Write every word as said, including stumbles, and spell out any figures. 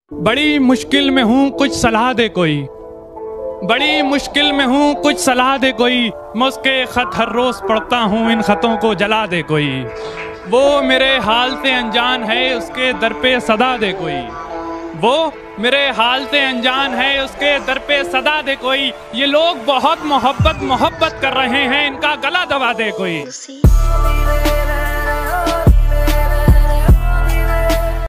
बड़ी मुश्किल में हूँ, कुछ सलाह दे कोई। बड़ी मुश्किल में हूँ, कुछ सलाह दे कोई। मैं उसके खत हर रोज पढ़ता हूँ, इन खतों को जला दे कोई। वो मेरे हाल से अनजान है, उसके दर पे सदा दे कोई। वो मेरे हाल से अनजान है, उसके दर पे सदा दे कोई। ये लोग बहुत मोहब्बत मोहब्बत कर रहे हैं, इनका गला दबा दे कोई।